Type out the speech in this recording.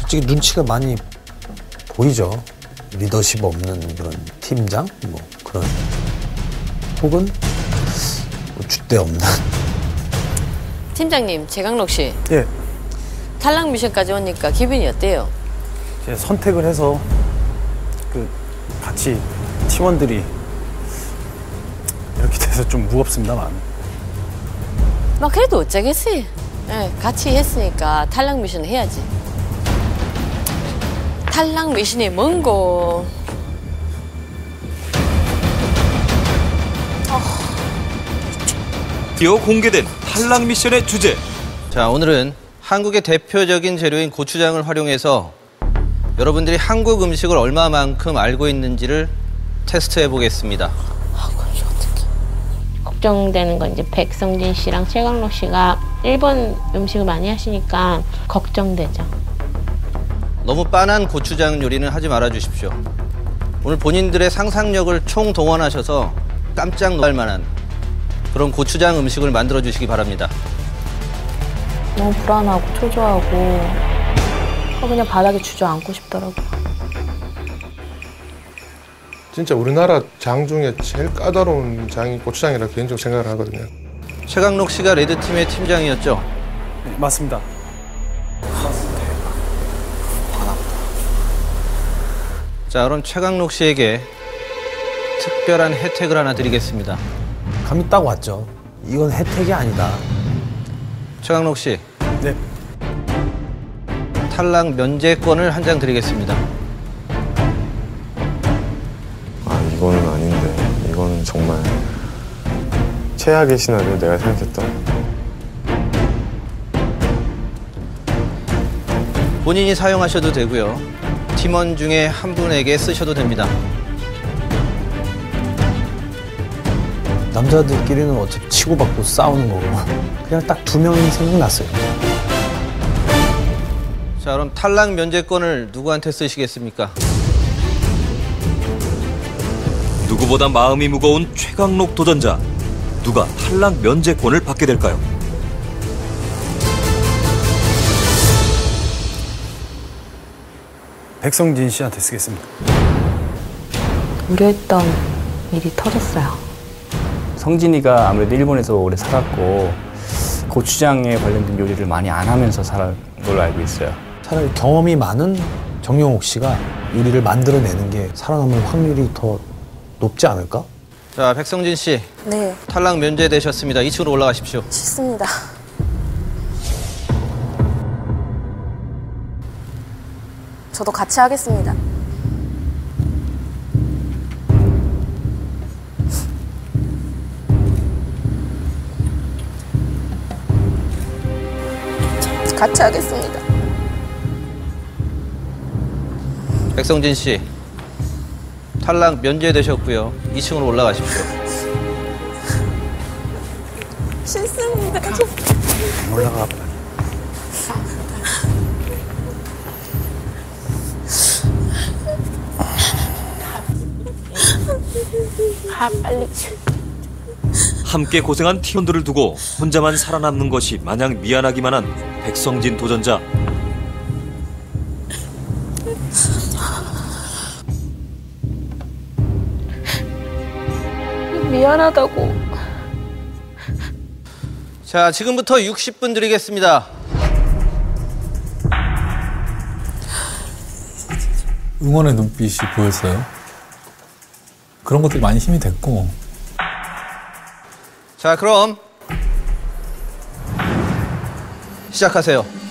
솔직히 눈치가 많이 보이죠. 리더십 없는 그런 팀장 뭐 그런 혹은 뭐 줏대 없는 팀장님, 최강록 씨. 예. 탈락 미션까지 오니까 기분이 어때요? 제 선택을 해서 같이 팀원들이 이렇게 돼서 좀 무겁습니다만. 막 그래도 어쩌겠어요. 네, 같이 했으니까 탈락 미션 해야지. 탈락 미션이 뭔고? 드디어 공개된 탈락 미션의 주제. 자, 오늘은 한국의 대표적인 재료인 고추장을 활용해서 여러분들이 한국 음식을 얼마만큼 알고 있는지를 테스트해 보겠습니다. 걱정되는 건 이제 백성진 씨랑 최강록 씨가 일본 음식을 많이 하시니까 걱정되죠. 너무 빤한 고추장 요리는 하지 말아 주십시오. 오늘 본인들의 상상력을 총동원하셔서 깜짝 놀랄 만한 그런 고추장 음식을 만들어 주시기 바랍니다. 너무 불안하고 초조하고 그냥 바닥에 주저앉고 싶더라고요. 진짜 우리나라 장 중에 제일 까다로운 장이 고추장이라 개인적으로 생각을 하거든요. 최강록 씨가 레드팀의 팀장이었죠? 네, 맞습니다. 자, 그럼 최강록 씨에게 특별한 혜택을 하나 드리겠습니다. 감이 딱 왔죠. 이건 혜택이 아니다. 최강록 씨. 네. 탈락 면제권을 한 장 드리겠습니다. 이거는 아닌데, 이거는 정말 최악의 시나리오 내가 생각했던. 본인이 사용하셔도 되고요. 팀원 중에 한 분에게 쓰셔도 됩니다. 남자들끼리는 어차피 치고받고 싸우는 거고 그냥 딱 2명이 생각났어요. 자, 그럼 탈락 면제권을 누구한테 쓰시겠습니까? 누구보다 마음이 무거운 최강록 도전자. 누가 탈락 면제권을 받게 될까요? 백성진 씨한테 쓰겠습니다. 우려했던 일이 터졌어요. 성진이가 아무래도 일본에서 오래 살았고 고추장에 관련된 요리를 많이 안 하면서 살은 걸로 알고 있어요. 차라리 경험이 많은 정영옥 씨가 요리를 만들어내는 게 살아남을 확률이 더 높지 않을까? 자, 백성진 씨. 네. 탈락 면제되셨습니다. 2층으로 올라가십시오. 싫습니다. 저도 같이 하겠습니다. 같이 하겠습니다. 백성진 씨. 탈락 면제되셨고요. 2층으로 올라가십시오. 싫습니다. 올라가. 빨리. 함께 고생한 팀원들을 두고 혼자만 살아남는 것이 마냥 미안하기만 한 백성진 도전자. 미안하다고. 자, 지금부터 60분 드리겠습니다. 응원의 눈빛이 보였어요. 그런 것들이 많이 힘이 됐고. 자, 그럼 시작하세요.